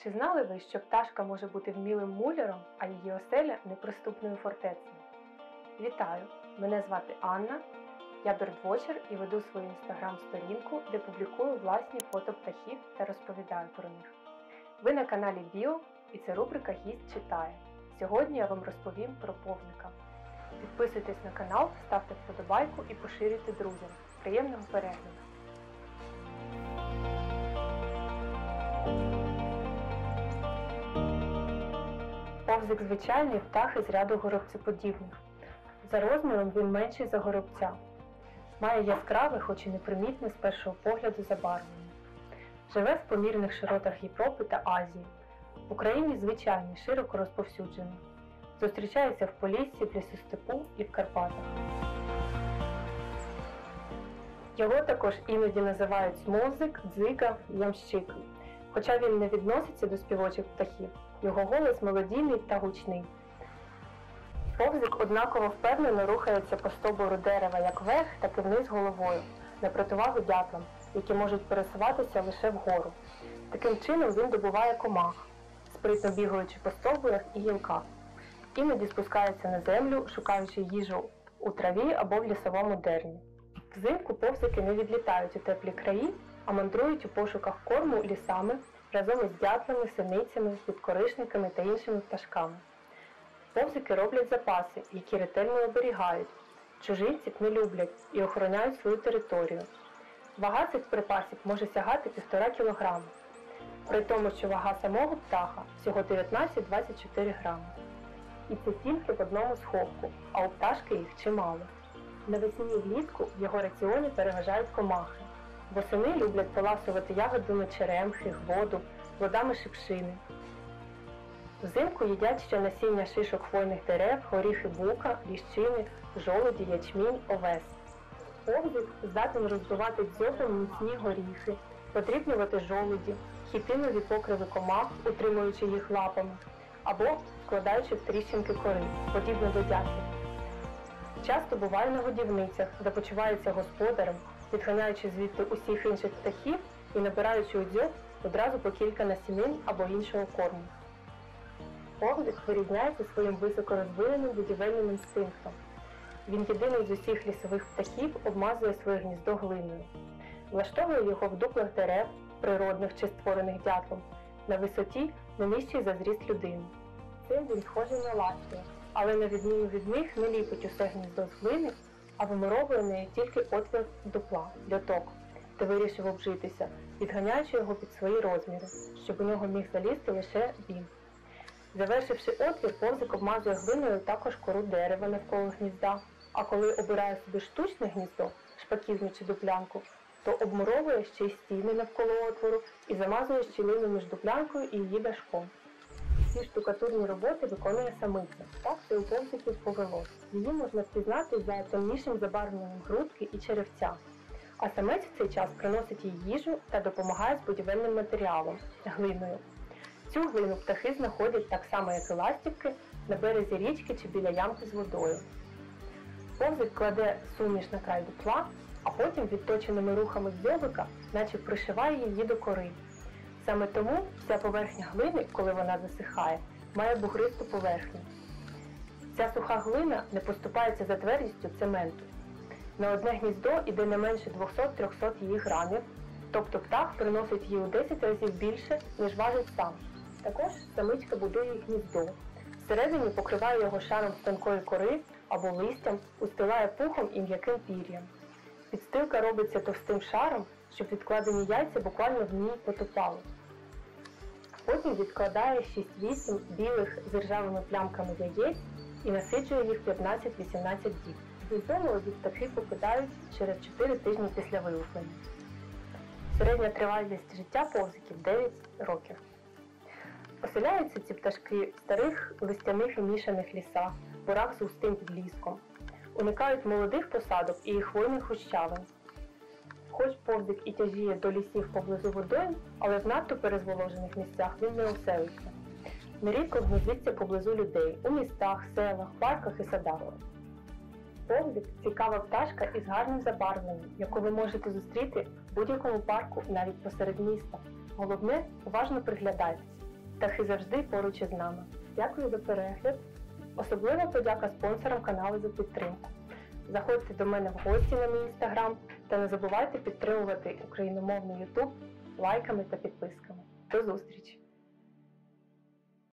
Чи знали ви, що пташка може бути вмілим муляром, а її оселя – неприступною фортецею? Вітаю! Мене звати Анна, я бёрдвотчер і веду свою інстаграм-сторінку, де публікую власні фото птахів та розповідаю про них. Ви на каналі Біо і це рубрика «Гість читає». Сьогодні я вам розповім про повзика. Підписуйтесь на канал, ставте вподобайку і поширюйте друзям. Приємного перегляду! Повзик – звичайний птах із ряду горобцеподібних. За розміром він менший за горобця. Має яскраве, хоч і непримітне з першого погляду забарвлення. Живе в помірних широтах Європи та Азії. В Україні звичайний, широко розповсюджений. Зустрічається в Поліссі, в лісостепу і в Карпатах. Його також іноді називають смовзик, дзига, ямщик. Хоча він не відноситься до співочих птахів, його голос мелодійний та гучний. Повзик однаково впевнено рухається по стовбуру дерева як вверх, так і вниз головою, на противагу дятлам, які можуть пересуватися лише вгору. Таким чином він добуває комах, спритно бігаючи по стовбурах і гілках. Іноді спускається на землю, шукаючи їжу у траві або в лісовому дерні. Взимку повзики не відлітають у теплі краї, а мандрують у пошуках корму лісами разом із дятлами, синицями, підкоришниками та іншими пташками. Повзики роблять запаси, які ретельно оберігають. Чужинців не люблять і охороняють свою територію. Вага цих припасів може сягати 1,5 кг. При тому, що вага самого птаха всього 19-24 грами. І це тільки в одному сховку, а у пташки їх чимало. Навесні і влітку в його раціоні переважають комахи. Восени люблять поласувати ягодами черемхи, гводу, плодами шипшини. Взимку їдять ще насіння шишок хвойних дерев, горіхи бука, ліщини, жолуді, ячмінь, овес. Повзик здатен розбивати дзьобом міцні горіхи, подрібнювати жолуді, хітинові покриви комах, утримуючи їх лапами, або вкладаючи в тріщинки кори, подібно до дятлів. Часто буває на годівницях, де почувається господарем, відганяючи звідти усіх інших птахів і набираючи у дзьоб одразу по кілька насінин або іншого корму. Повзик вирізняється своїм високорозвиненим будівельним інстинктом. Він єдиний з усіх лісових птахів обмазує своє гніздо глиною. Влаштовує його в дуплах дерев, природних чи створених дятлом, на висоті, не нижчій за зріст людини. Цим він схожий на ластівку, але на відміну від них не ліпить усе гніздо з глини, а вимуровує нею тільки отвір дупла, льоток, де вирішив обжитися, відганяючи його під свої розміри, щоб у нього міг залізти лише він. Завершивши отвір, повзик обмазує глиною також кору дерева навколо гнізда, а коли обирає собі штучне гніздо, шпаківню чи дуплянку, то обмуровує ще й стіни навколо отвору і замазує щілину між дуплянкою і її дашком. Ці штукатурні роботи виконує самиця, так це у повзиків повелось. Її можна впізнати за темнішим забарвленням грудки і черевця. А самець в цей час приносить їй їжу та допомагає з будівельним матеріалом – глиною. Цю глину птахи знаходять так само, як і ластівки, на березі річки чи біля ямки з водою. Повзик кладе суміш на край дупла, а потім відточеними рухами дзьобика наче пришиває її до кори. Саме тому вся поверхня глини, коли вона засихає, має бугристу поверхню. Ця суха глина не поступається за твердістю цементу. На одне гніздо йде не менше 200-300 її грамів, тобто птах приносить її у 10 разів більше, ніж важить сам. Також самичка будує гніздо. Всередині покриває його шаром з тонкої кори або листям, устилає пухом і м'яким пір'ям. Підстилка робиться товстим шаром, щоб відкладені яйця буквально в ній потопали. Потім відкладає 6-8 білих з ржавими плямками яєць і насиджує їх 15-18 діб. Гніздо молоді птахи покидають через 4 тижні після вилуплення. Середня тривалість життя повзиків – 9 років. Оселяються ці пташки в старих листяних і мішаних лісах, борах з густим підліском. Уникають молодих посадок і хвойних гущавин. Хоч повзик і тяжіє до лісів поблизу водойм, але в надто перезволожених місцях він не оселиться. Нерідко гнездиться поблизу людей – у містах, селах, парках і садах. Повзик – цікава пташка із гарним забарвленням, яку ви можете зустріти в будь-якому парку, навіть посеред міста. Головне – уважно приглядайтесь. Птахи завжди поруч із нами. Дякую за перегляд. Особлива подяка спонсорам каналу за підтримку. Заходьте до мене в гості на мій інстаграм та не забувайте підтримувати україномовний ютуб лайками та підписками. До зустрічі!